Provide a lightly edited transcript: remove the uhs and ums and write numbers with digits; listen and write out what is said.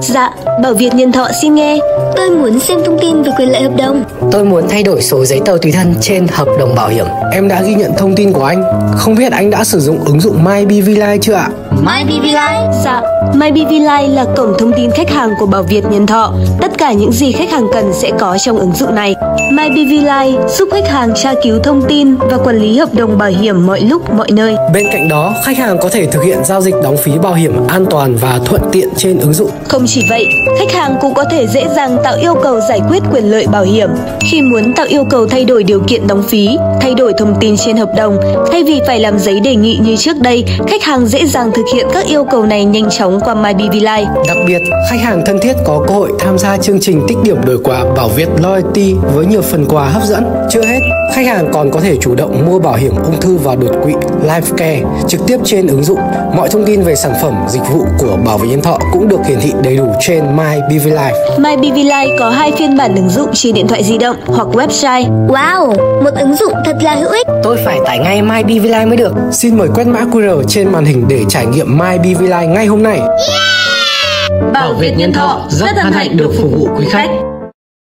Dạ, Bảo Việt Nhân Thọ xin nghe. Tôi muốn xem thông tin về quyền lợi hợp đồng. Tôi muốn thay đổi số giấy tờ tùy thân trên hợp đồng bảo hiểm. Em đã ghi nhận thông tin của anh. Không biết anh đã sử dụng ứng dụng MyBVLife chưa ạ? MyBVLife? Dạ, MyBVLife là cổng thông tin khách hàng của Bảo Việt Nhân Thọ. Tất cả những gì khách hàng cần sẽ có trong ứng dụng này. MyBVLife giúp khách hàng tra cứu thông tin và quản lý hợp đồng bảo hiểm mọi lúc, mọi nơi. Bên cạnh đó, khách hàng có thể thực hiện giao dịch đóng phí bảo hiểm an toàn và thuận tiện trên ứng dụng. Không chỉ vậy, khách hàng cũng có thể dễ dàng tạo yêu cầu giải quyết quyền lợi bảo hiểm. Khi muốn tạo yêu cầu thay đổi điều kiện đóng phí, thay đổi thông tin trên hợp đồng, thay vì phải làm giấy đề nghị như trước đây, khách hàng dễ dàng thực hiện các yêu cầu này nhanh chóng qua MyBVLife. Đặc biệt, khách hàng thân thiết có cơ hội tham gia chương trình tích điểm đổi quà Bảo Việt Loyalty với nhiều phần quà hấp dẫn. Chưa hết, khách hàng còn có thể chủ động mua bảo hiểm ung thư và đột quỵ LifeCare trực tiếp trên ứng dụng. Mọi thông tin về sản phẩm, dịch vụ của Bảo Việt Nhân Thọ cũng được hiển thị đầy đủ trên MyBVLife. MyBVLife có 2 phiên bản ứng dụng trên điện thoại di động hoặc website. Wow, một ứng dụng thật là hữu ích. Tôi phải tải ngay MyBVLife mới được. Xin mời quét mã QR trên màn hình để trải nghiệm MyBVLife ngay hôm nay. Bảo Việt Nhân Thọ rất hân hạnh được phục vụ quý khách.